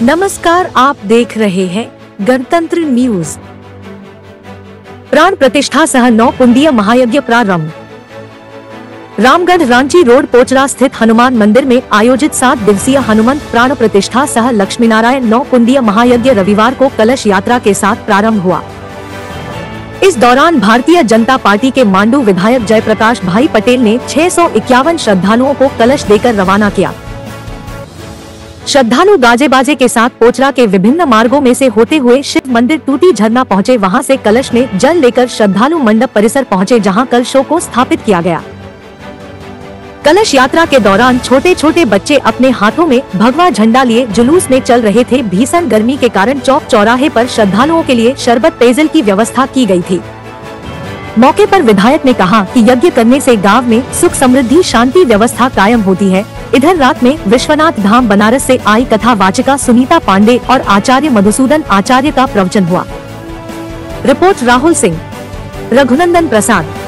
नमस्कार, आप देख रहे हैं गणतंत्र न्यूज। प्राण प्रतिष्ठा सह 9 कुंडीय महायज्ञ प्रारंभ। रामगढ़ रांची रोड पोचरा स्थित हनुमान मंदिर में आयोजित 7 दिवसीय हनुमंत प्राण प्रतिष्ठा सह लक्ष्मीनारायण 9 कुंडीय महायज्ञ रविवार को कलश यात्रा के साथ प्रारंभ हुआ। इस दौरान भारतीय जनता पार्टी के मांडू विधायक जयप्रकाश भाई पटेल ने 651 श्रद्धालुओं को कलश देकर रवाना किया। श्रद्धालु गाजे बाजे के साथ पोचरा के विभिन्न मार्गों में से होते हुए शिव मंदिर टूटी झरना पहुंचे। वहां से कलश में जल लेकर श्रद्धालु मंडप परिसर पहुंचे, जहां कलशों को स्थापित किया गया। कलश यात्रा के दौरान छोटे छोटे बच्चे अपने हाथों में भगवा झंडा लिए जुलूस में चल रहे थे। भीषण गर्मी के कारण चौक चौराहे पर श्रद्धालुओं के लिए शरबत पेयजल की व्यवस्था की गई थी। मौके पर विधायक ने कहा कि यज्ञ करने से गांव में सुख समृद्धि शांति व्यवस्था कायम होती है। इधर रात में विश्वनाथ धाम बनारस से आई कथा वाचिका सुनीता पांडे और आचार्य मधुसूदन आचार्य का प्रवचन हुआ। रिपोर्ट राहुल सिंह, रघुनंदन प्रसाद।